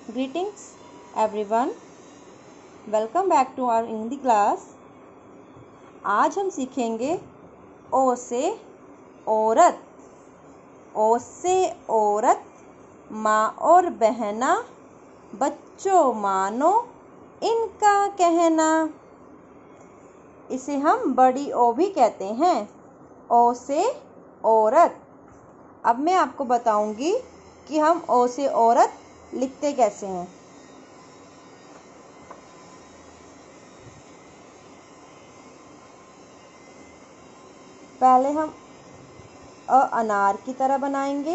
Greetings everyone, welcome back to our Hindi class। आज हम सीखेंगे ओ से औरत। ओ से औरत, माँ और बहना, बच्चों मानो इनका कहना। इसे हम बड़ी ओ भी कहते हैं। ओ से औरत। अब मैं आपको बताऊंगी कि हम ओ से औरत लिखते कैसे हैं। पहले हम अनार की तरह बनाएंगे,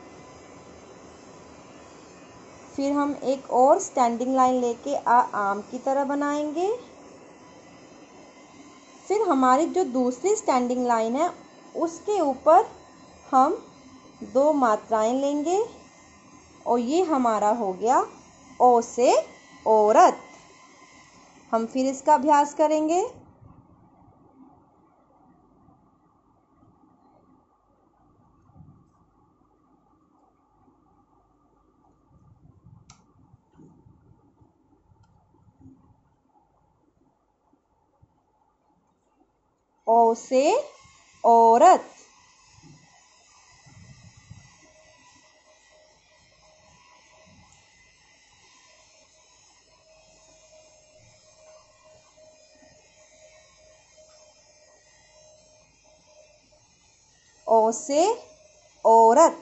फिर हम एक और स्टैंडिंग लाइन लेके आम की तरह बनाएंगे। फिर हमारी जो दूसरी स्टैंडिंग लाइन है उसके ऊपर हम 2 मात्राएं लेंगे और ये हमारा हो गया ओ से औरत। हम फिर इसका अभ्यास करेंगे। ओ से औरत। ओ से औरत।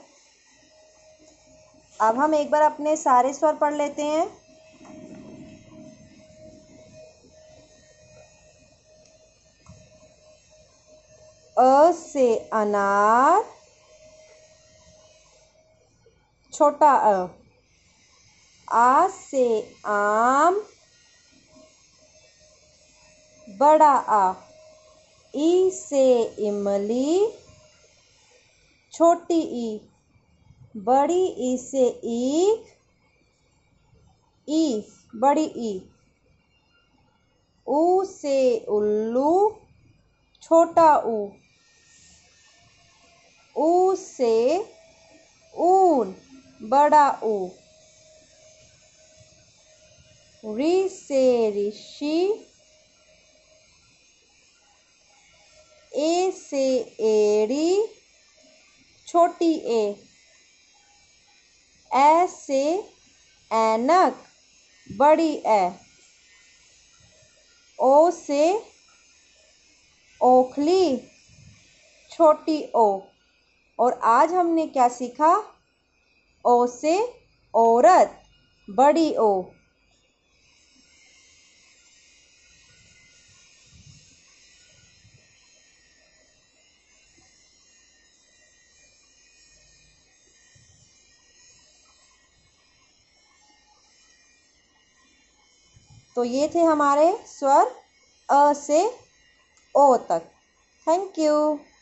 अब हम एक बार अपने सारे स्वर पढ़ लेते हैं। अ से अनार, छोटा अ। आ से आम, बड़ा आ। ई से इमली, छोटी ई। बड़ी ई से ईख, ई बड़ी ई। ऊ से उल्लू, छोटा ऊ। ऊ से ऊन, बड़ा ऊ। री से ऋषि, ए से एड़ी, छोटी ए। ए से ऐनक, बड़ी ए। ओ से ओखली, छोटी ओ। और आज हमने क्या सीखा? ओ से औरत, बड़ी ओ। तो ये थे हमारे स्वर अ से ओ तक। Thank you.